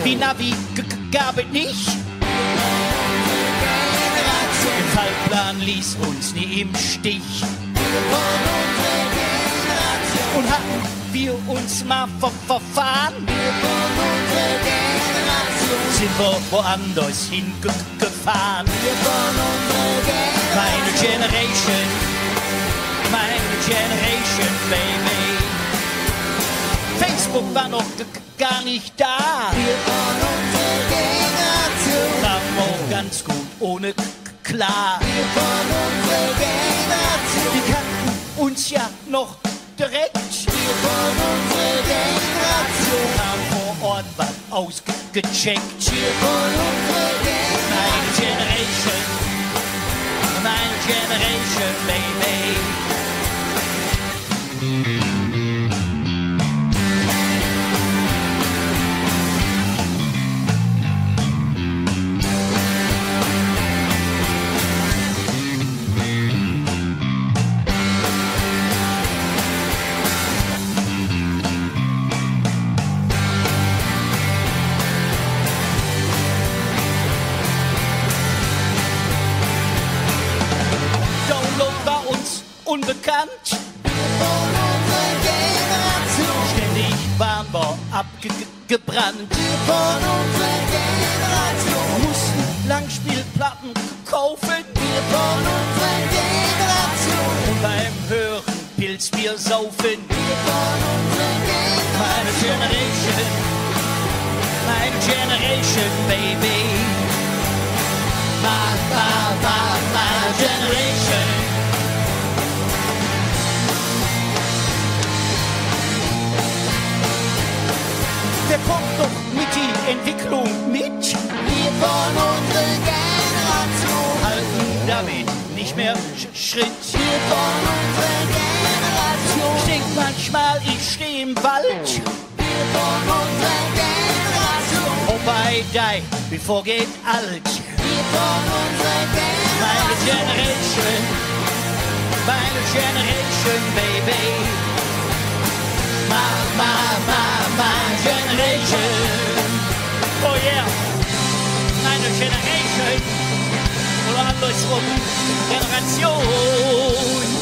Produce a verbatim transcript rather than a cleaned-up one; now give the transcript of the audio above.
Wie Navi gab es nicht. Der Fahrplan ließ uns nie im Stich. Und hatten wir uns mal ver verfahren, sind wir woanders hingefahren. Meine Generation, meine Generation, baby. Facebook war noch gar nicht da. Kam auch ganz gut ohne klar. Die kannten uns ja noch direkt. Haben vor Ort was ausgecheckt. Meine Generation, meine Generation, baby. Unbekannt. Ständig waren wir abgebrannt. Mussten Langspielplatten kaufen. Und beim Hören Pilzbier saufen. Meine Generation, meine Generation, baby. My, my, my, my generation. Wer kommt doch mit die Entwicklung mit? Wir von unserer Generation halten damit nicht mehr Sch Schritt. Wir von unserer Generation. Ich denk manchmal, ich stehe im Wald. Wir von unserer Generation. Oh, bei die, bevor geht alt. Wir von unserer Generation. Meine Generation, meine Generation, baby. My, my, my, my generation. Oh yeah, meine Generation. Oder andersrum, Generation.